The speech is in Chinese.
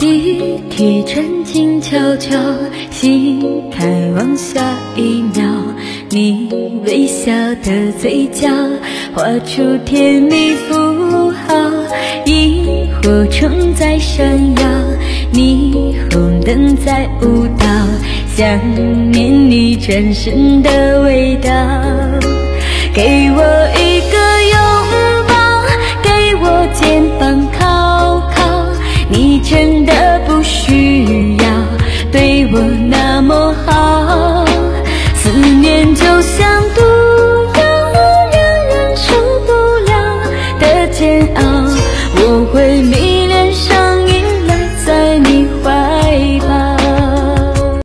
地铁站静悄悄，心开往下一秒，你微笑的嘴角画出甜蜜符号，萤火虫在闪耀，霓虹灯在舞蹈，想念你转身的味道，给我